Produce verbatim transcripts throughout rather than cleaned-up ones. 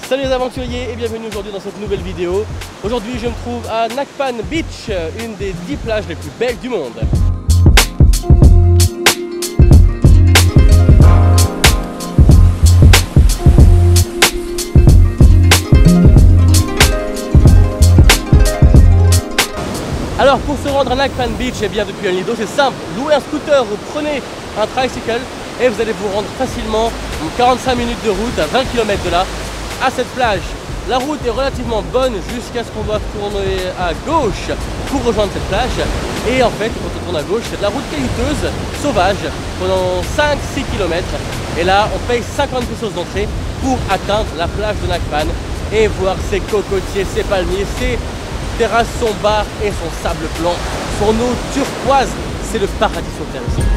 Salut les aventuriers et bienvenue aujourd'hui dans cette nouvelle vidéo. Aujourd'hui je me trouve à Nakpan Beach, une des dix plages les plus belles du monde. Alors pour se rendre à Nakpan Beach, et bien depuis un Lido, c'est simple, louez un scooter, vous prenez un tricycle et vous allez vous rendre facilement en quarante-cinq minutes de route à vingt kilomètres de là à cette plage. La route est relativement bonne jusqu'à ce qu'on doive tourner à gauche pour rejoindre cette plage. Et en fait, quand on tourne à gauche, c'est de la route caillouteuse, sauvage, pendant cinq six kilomètres. Et là, on paye cinquante pesos d'entrée pour atteindre la plage de Nakpan et voir ses cocotiers, ses palmiers, ses terrasses, son bar et son sable blanc, son eau turquoise. C'est le paradis sur terre ici.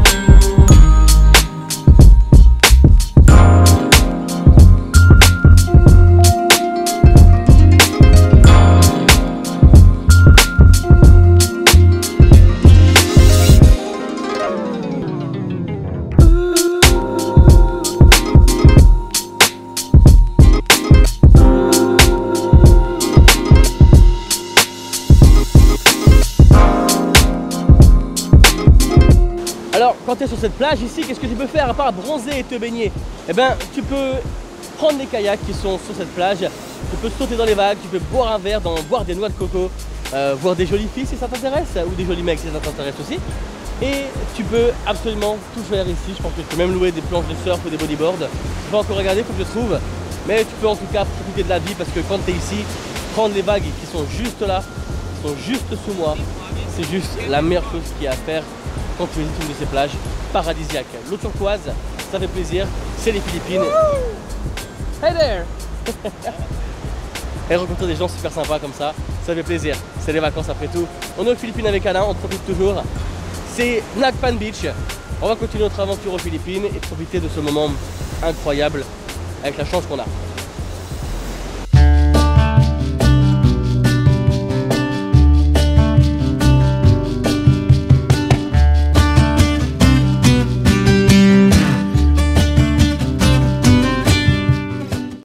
Alors, quand tu es sur cette plage ici, qu'est-ce que tu peux faire à part bronzer et te baigner? Eh bien, tu peux prendre les kayaks qui sont sur cette plage, tu peux sauter dans les vagues, tu peux boire un verre, dans, boire des noix de coco, euh, voir des jolies filles si ça t'intéresse, ou des jolis mecs si ça t'intéresse aussi. Et tu peux absolument tout faire ici. Je pense que tu peux même louer des planches de surf ou des bodyboards. Je n'ai pas encore regardé, il faut que je trouve. Mais tu peux en tout cas profiter de la vie parce que quand tu es ici, prendre les vagues qui sont juste là, qui sont juste sous moi, c'est juste la meilleure chose qu'il y a à faire quand tu visites une de ces plages paradisiaques. L'eau turquoise, ça fait plaisir, c'est les Philippines. Hey there. Et rencontrer des gens super sympas comme ça, ça fait plaisir. C'est les vacances après tout. On est aux Philippines avec Alain, on profite toujours. C'est Nakpan Beach. On va continuer notre aventure aux Philippines et profiter de ce moment incroyable avec la chance qu'on a.